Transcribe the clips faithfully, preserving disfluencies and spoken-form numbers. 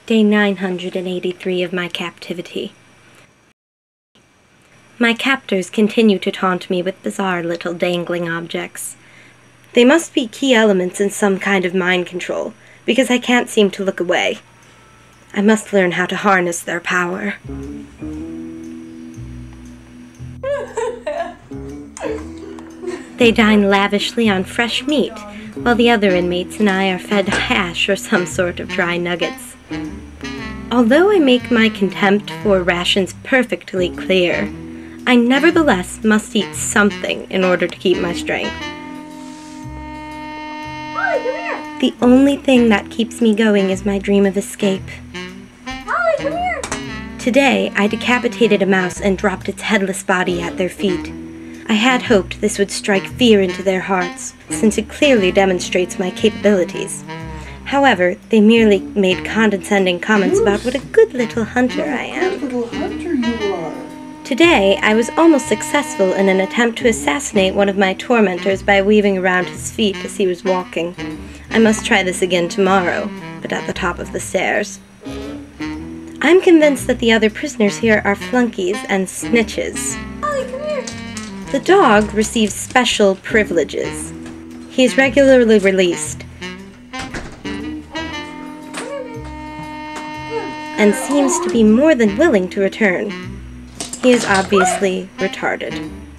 Day nine hundred eighty-three of my captivity. My captors continue to taunt me with bizarre little dangling objects. They must be key elements in some kind of mind control, because I can't seem to look away. I must learn how to harness their power. They dine lavishly on fresh meat, while the other inmates and I are fed hash or some sort of dry nuggets. Although I make my contempt for rations perfectly clear, I nevertheless must eat something in order to keep my strength. Holly, come here! The only thing that keeps me going is my dream of escape. Holly, come here! Today, I decapitated a mouse and dropped its headless body at their feet. I had hoped this would strike fear into their hearts, since it clearly demonstrates my capabilities. However, they merely made condescending comments about what a good little hunter I am. Good little hunter you are. Today, I was almost successful in an attempt to assassinate one of my tormentors by weaving around his feet as he was walking. I must try this again tomorrow, but at the top of the stairs. I'm convinced that the other prisoners here are flunkies and snitches. Holly, come here! The dog receives special privileges. He is regularly released, and seems to be more than willing to return. He is obviously retarded.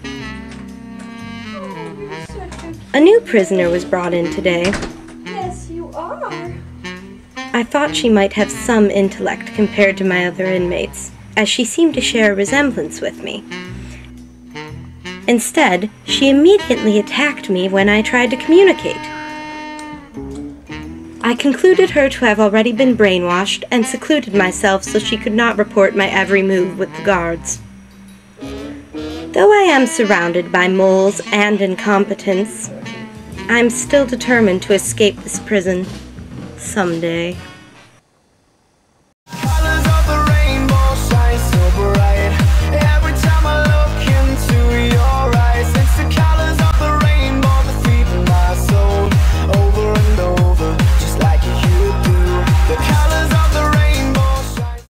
Oh, you're such a... A new prisoner was brought in today. Yes, you are. I thought she might have some intellect compared to my other inmates, as she seemed to share a resemblance with me. Instead, she immediately attacked me when I tried to communicate. I concluded her to have already been brainwashed and secluded myself so she could not report my every move with the guards. Though I am surrounded by moles and incompetence, I'm still determined to escape this prison someday.